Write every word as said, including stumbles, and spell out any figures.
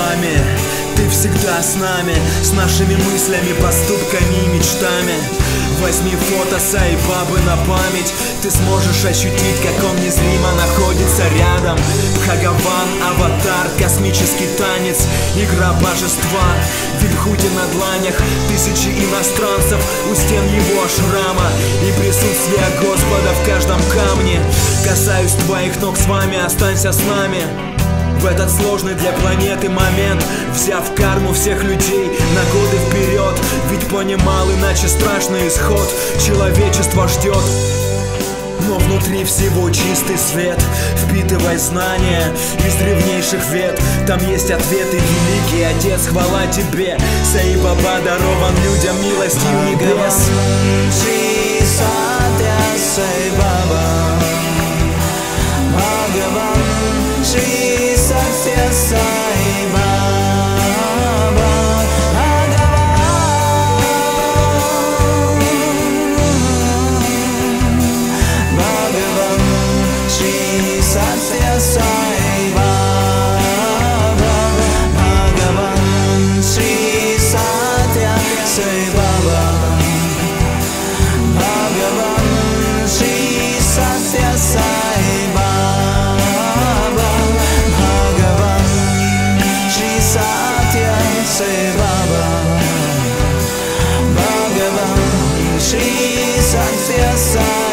нами. Ты всегда с нами, с нашими мыслями, поступками и мечтами. Возьми фото Саи Бабы на память. Ты сможешь ощутить, как он незримо находится рядом. Бхагаван, аватар, космический танец, игра божества. Вибхути на дланях, тысячи иностранцев у стен его шрама. И присутствие Господа в каждом камне. Касаюсь твоих ног, с вами останься с нами. В этот сложный для планеты момент, взяв карму всех людей на годы вперед, ведь понимал, иначе страшный исход человечество ждет. Но внутри всего чистый свет, впитывай знания из древнейших вет. Там есть ответы, великий Отец, хвала тебе. Саи Баба дарован людям милостью небес. Shri Satya Sai Baba, Bhagavan, Bhagavan, Shri Satya Sai Baba, Bhagavan, Shri Satya Sai Baba, Bhagavan, Shri Satya Sai Baba. Sai Baba, Bhagavan, Shri Satya Sai.